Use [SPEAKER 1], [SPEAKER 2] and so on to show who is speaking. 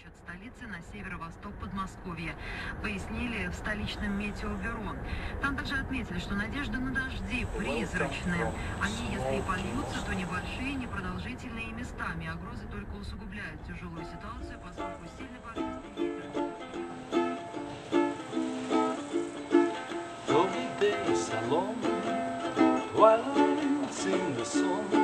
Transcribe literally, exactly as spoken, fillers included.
[SPEAKER 1] от столицы на северо-восток Подмосковья, пояснили в столичном метеобюро. Там также отметили, что надежды на дожди призрачные. Они, если и польются, то небольшие, непродолжительные и местами. А грозы только усугубляют тяжелую ситуацию, поскольку сильный порывистый ветер.
[SPEAKER 2] Долгий день, салон, twilight in the sun.